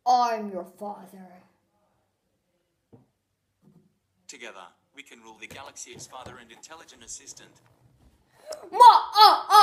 I'm your father. Together, we can rule the galaxy as father and intelligent assistant.